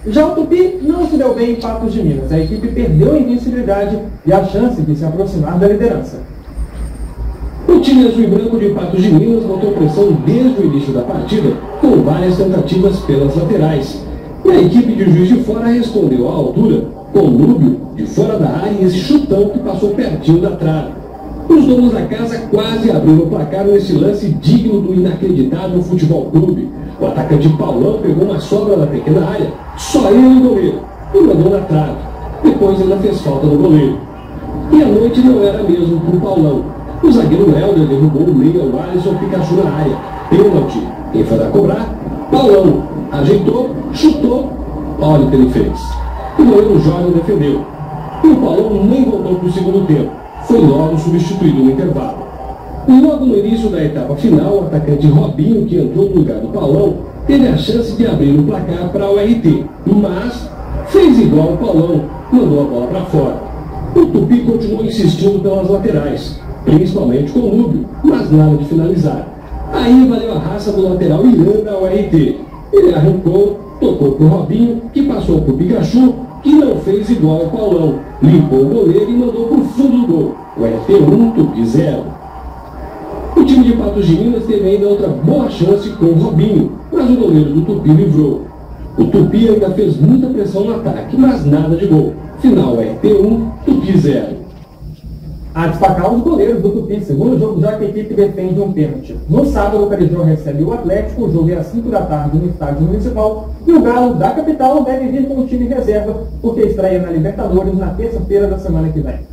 Já o Tupi não se deu bem em Patos de Minas. A equipe perdeu a invencibilidade e a chance de se aproximar da liderança. O time azul e branco de Patos de Minas botou pressão desde o início da partida, com várias tentativas pelas laterais. E a equipe de Juiz de Fora respondeu à altura, com o Núbio de fora da área e esse chutão que passou pertinho da trave. Os donos da casa quase abriram o placar nesse lance digno do inacreditável Futebol Clube. O atacante Paulão pegou uma sobra na pequena área, só ele e o goleiro, e mandou na trave. Depois ainda fez falta no goleiro. E a noite não era mesmo para o Paulão. O zagueiro Helder derrubou o meio ao Alisson Pikachu na área. Pênalti. Quem foi lá cobrar? Paulão. Ajeitou, chutou. Olha o que ele fez. O goleiro Jorge defendeu. E o Paulão nem voltou para o segundo tempo. Foi logo substituído no intervalo. E logo no início da etapa final, o atacante Robinho, que entrou no lugar do Paulão, teve a chance de abrir o placar para o RT. Mas fez igual o Paulão, mandou a bola para fora. O Tupi continuou insistindo pelas laterais, principalmente com o Núbio, mas nada de finalizar. Aí valeu a raça do lateral Iranda ao RT. Ele arrancou, tocou para o Robinho, que passou para o Pikachu, que não fez igual ao Paulão. Limpou o goleiro e mandou para o fundo do gol. O RT 1, Tupi 0. O time de Patos de Minas teve ainda outra boa chance com o Robinho, mas o goleiro do Tupi livrou. O Tupi ainda fez muita pressão no ataque, mas nada de gol. Final RT 1, Tupi 0. A destacar os goleiros do Tupi, segundo jogo já que a equipe defende um pênalti. No sábado, o Carijó recebe o Atlético, o jogo é às 5 da tarde no estádio municipal, e o Galo da capital deve vir com o time reserva, porque estreia na Libertadores na terça-feira da semana que vem.